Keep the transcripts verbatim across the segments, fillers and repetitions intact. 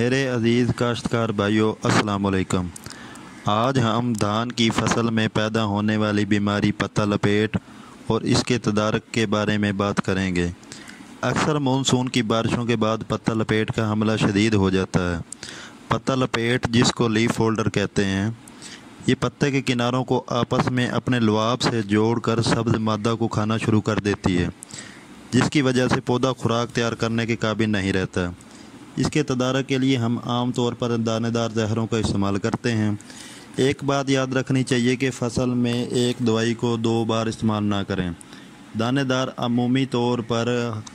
मेरे अज़ीज़ काश्तकार भाइयों, अस्सलाम वालेकुम। आज हम धान की फसल में पैदा होने वाली बीमारी पत्ता लपेट और इसके तदारक के बारे में बात करेंगे। अक्सर मानसून की बारिशों के बाद पत्ता लपेट का हमला शदीद हो जाता है। पत्ता लपेट, जिसको लीफ फोल्डर कहते हैं, ये पत्ते के किनारों को आपस में अपने लुआब से जोड़कर सब्ज़ मादा को खाना शुरू कर देती है, जिसकी वजह से पौधा खुराक तैयार करने के काबिल नहीं रहता। इसके तदारक के लिए हम आम तौर पर दानेदार जहरों का इस्तेमाल करते हैं। एक बात याद रखनी चाहिए कि फसल में एक दवाई को दो बार इस्तेमाल ना करें। दानेदार अमूमी तौर पर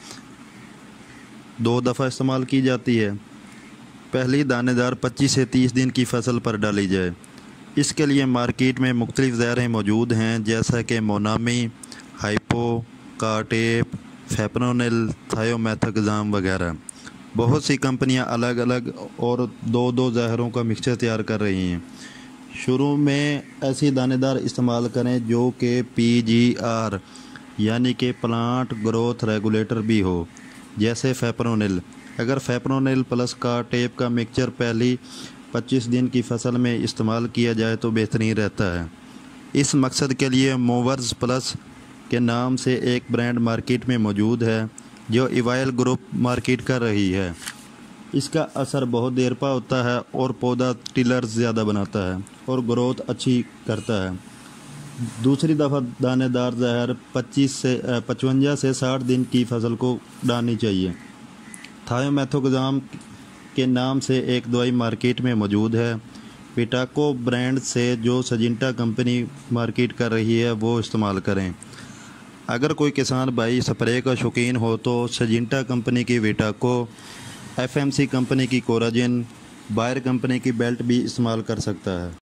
दो दफ़ा इस्तेमाल की जाती है। पहली दानेदार पच्चीस से तीस दिन की फसल पर डाली जाए। इसके लिए मार्केट में मुख्तलिफ़ ज़हरें मौजूद हैं, जैसा कि मोनामी, हाइपो, कार्टेप, फेप्रोनिल, थायोमेथाक्साम वगैरह। बहुत सी कंपनियां अलग अलग और दो दो जहरों का मिक्सचर तैयार कर रही हैं। शुरू में ऐसी दानेदार इस्तेमाल करें जो कि पी जी आर यानी कि प्लांट ग्रोथ रेगुलेटर भी हो, जैसे फेप्रोनिल। अगर फेप्रोनिल प्लस का टेप का मिक्सचर पहली पच्चीस दिन की फसल में इस्तेमाल किया जाए तो बेहतरीन रहता है। इस मकसद के लिए मोवर्स प्लस के नाम से एक ब्रांड मार्केट में मौजूद है, जो इवाइल ग्रुप मार्केट कर रही है। इसका असर बहुत देर पा होता है और पौधा टिलर ज़्यादा बनाता है और ग्रोथ अच्छी करता है। दूसरी दफ़ा दानेदार जहर पच्चीस से पचवंजा से साठ दिन की फसल को डालनी चाहिए। थायोमेथाक्साम के नाम से एक दवाई मार्केट में मौजूद है। पिटाको ब्रांड से जो सजिंटा कंपनी मार्केट कर रही है वो इस्तेमाल करें। अगर कोई किसान भाई स्प्रे का शौकीन हो तो सजिंटा कंपनी की Virtako, F M C company की कोराजिन, बायर कंपनी की बेल्ट भी इस्तेमाल कर सकता है।